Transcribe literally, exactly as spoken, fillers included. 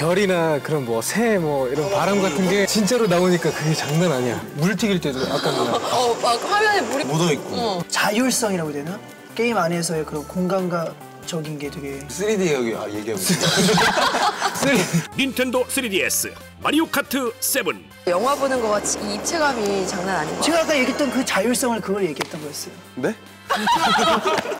별이나 그런 뭐 새 뭐 이런 바람 같은 게 진짜로 나오니까 그게 장난 아니야. 물 튀길 때도 아까 그냥 어, 막 화면에 물이 묻어있고. 어. 자율성이라고 해야 되나? 게임 안에서의 그런 공간적인 게 되게 쓰리디 여기 얘기하고 있어. 닌텐도 쓰리디에스 마리오 카트 세븐. 영화 보는 거 같이 이 입체감이 장난 아닌 거 제가 아까 얘기했던 그 자율성을 그걸 얘기했던 거였어요. 네?